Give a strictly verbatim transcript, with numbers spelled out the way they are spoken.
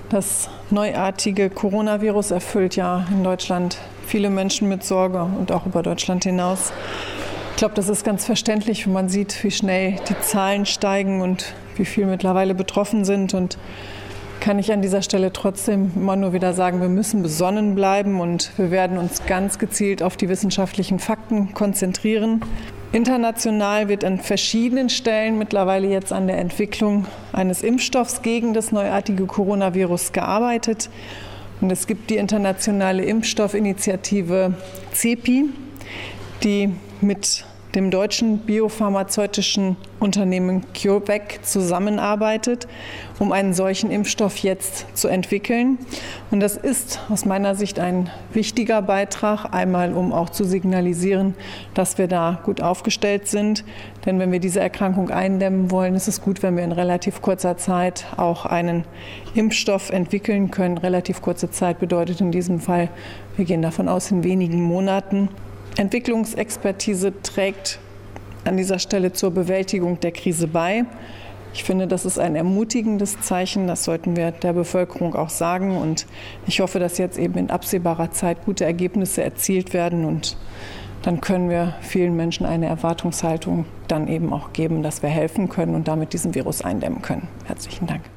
Das neuartige Coronavirus erfüllt ja in Deutschland viele Menschen mit Sorge und auch über Deutschland hinaus. Ich glaube, das ist ganz verständlich, wenn man sieht, wie schnell die Zahlen steigen und wie viele mittlerweile betroffen sind. Und kann ich an dieser Stelle trotzdem immer nur wieder sagen, wir müssen besonnen bleiben und wir werden uns ganz gezielt auf die wissenschaftlichen Fakten konzentrieren. International wird an verschiedenen Stellen mittlerweile jetzt an der Entwicklung eines Impfstoffs gegen das neuartige Coronavirus gearbeitet. Und es gibt die internationale Impfstoffinitiative CEPI, die mit dem deutschen biopharmazeutischen Unternehmen CureVac zusammenarbeitet, um einen solchen Impfstoff jetzt zu entwickeln. Und das ist aus meiner Sicht ein wichtiger Beitrag, einmal um auch zu signalisieren, dass wir da gut aufgestellt sind. Denn wenn wir diese Erkrankung eindämmen wollen, ist es gut, wenn wir in relativ kurzer Zeit auch einen Impfstoff entwickeln können. Relativ kurze Zeit bedeutet in diesem Fall, wir gehen davon aus, in wenigen Monaten. Entwicklungsexpertise trägt an dieser Stelle zur Bewältigung der Krise bei. Ich finde, das ist ein ermutigendes Zeichen. Das sollten wir der Bevölkerung auch sagen. Und ich hoffe, dass jetzt eben in absehbarer Zeit gute Ergebnisse erzielt werden. Und dann können wir vielen Menschen eine Erwartungshaltung dann eben auch geben, dass wir helfen können und damit diesen Virus eindämmen können. Herzlichen Dank.